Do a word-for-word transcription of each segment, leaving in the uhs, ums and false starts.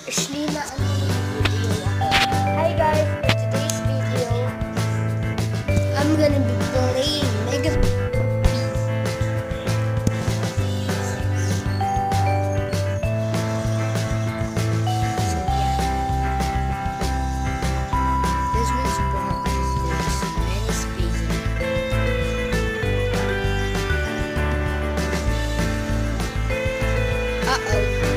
Shlina ano yung video ako. Hi guys, for today's video, I'm gonna be playing Mega So yeah, this one's super hard because there's many spaces. Uh-oh.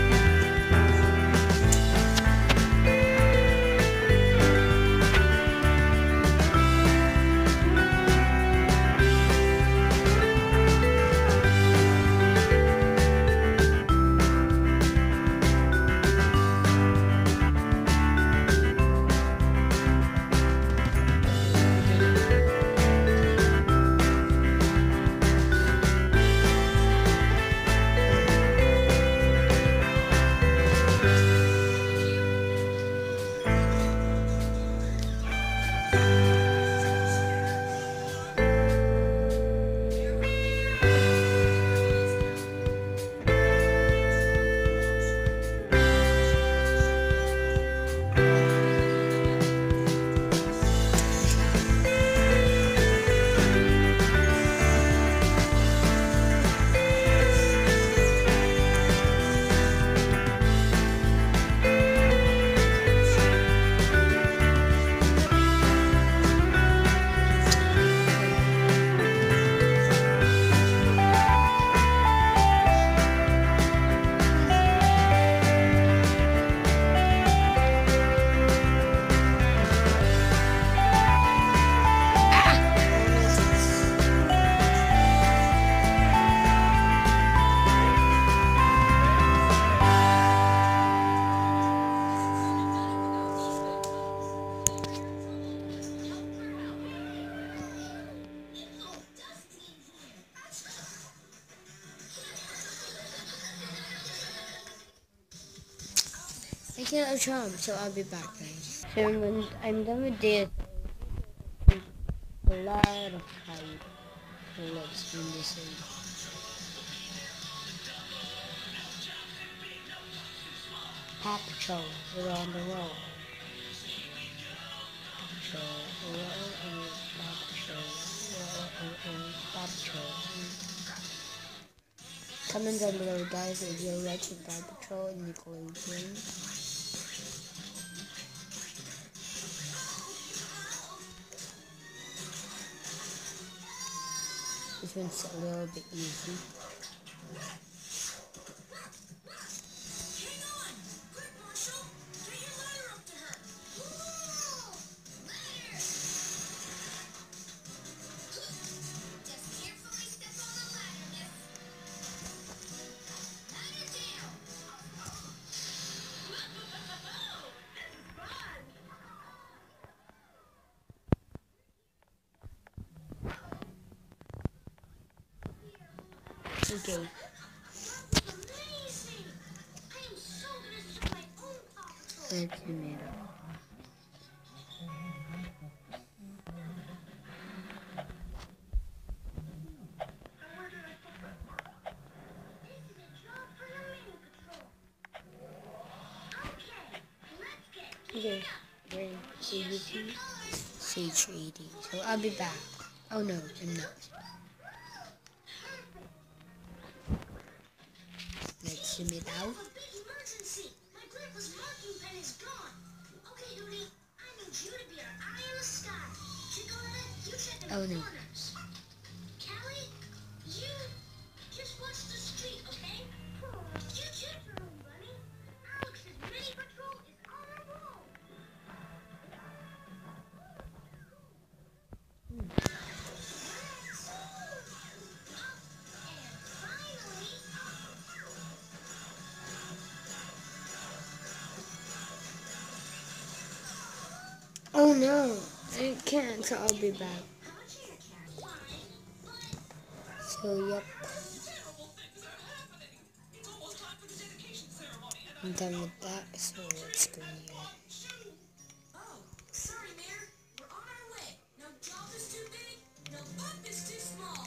I can't jump, so I'll be back, guys. So when I'm done with this, a lot of height. So let's do this in. Paw Patrol, we're on the roll. Paw Patrol, roll, and Paw Patrol, roll, and Paw Patrol. Comment down below, guys, if you're watching Paw Patrol and Nickelodeon. This one's a little bit easy. Okay. Let's zoom it up. Okay, we're in Sage eighty. So I'll be back. Oh no, I'm not. Let's zoom it out. Oh no. Callie, you just watch the street, okay? You check for me, bunny. Alex's mini patrol is on a roll. Hmm. Oh no, I can't, so I'll be back. So yep, I'm done with that, so let's go here. Oh, sorry, Mayor. We're on our way. No job is too big, no bump is too small.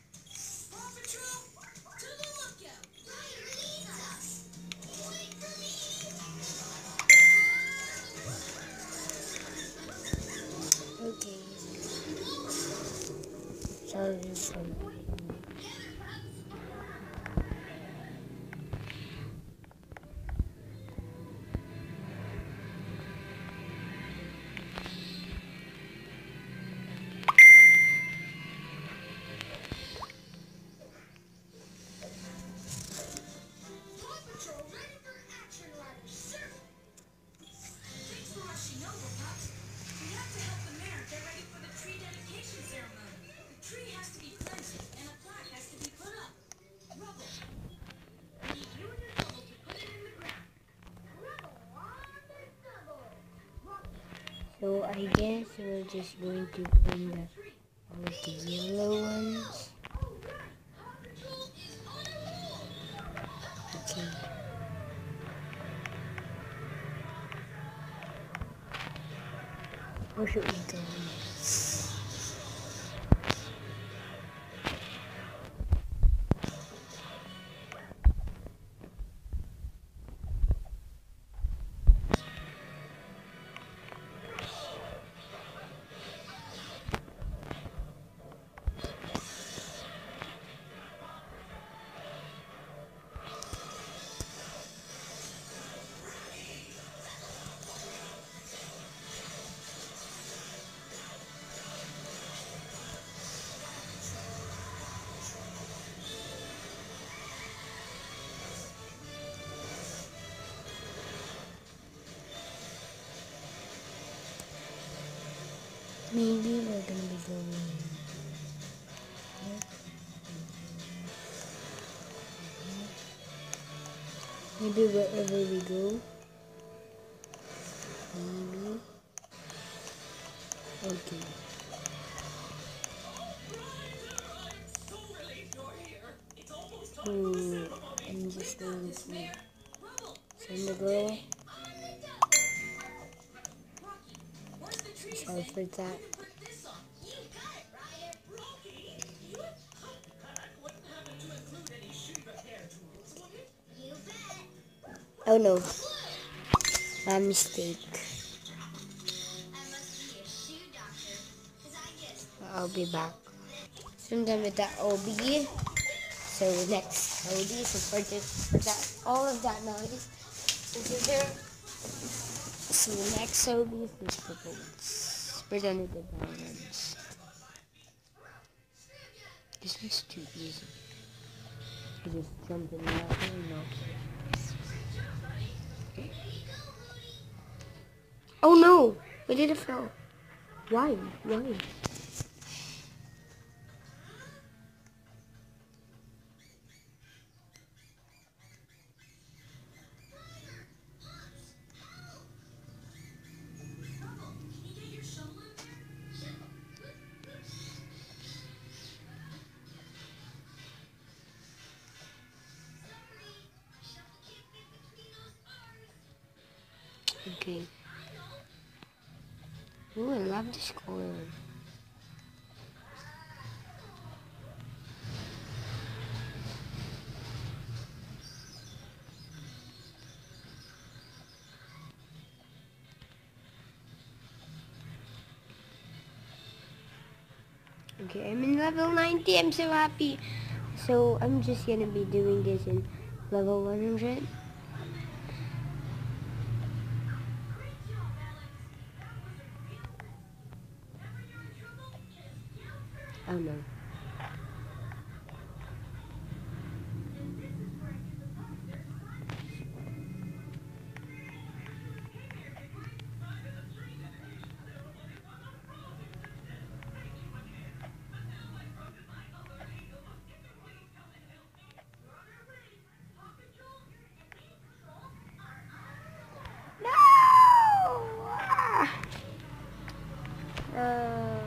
Paw Patrol, to the lookout. Fire needs us. Wait for me. So I guess we're just going to bring the, all the yellow ones. Okay. Where should we go? Maybe we're gonna be going here. Maybe wherever we go. Maybe. Okay. Ooh, I'm just going to send the girl. Sorry for that. Oh no, my mistake. I'll be back. So I'm done with that O B. So next O B, so for, this, for that, all of that noise, this is there. So next O B is purple ones. We're done with the brown ones. This one's too easy. I just jump in that one, no. Oh no! We did it fell. Why? Why? Okay. Ooh, I love this color. Okay, I'm in level ninety. I'm so happy. So I'm just gonna be doing this in level one hundred. Oh no. Uh,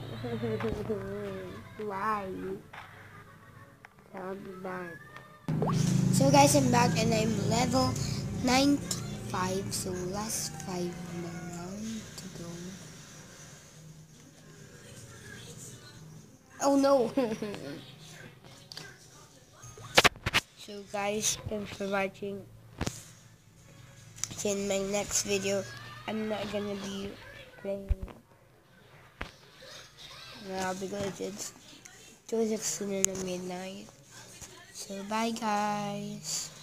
why? I'll be back. So guys, I'm back and I'm level ninety-five. So last five more round to go. Oh no! So guys, thanks for watching. See you in my next video. I'm not gonna be playing. I'll be glitched. Joseph Sooner na midnight. So bye guys.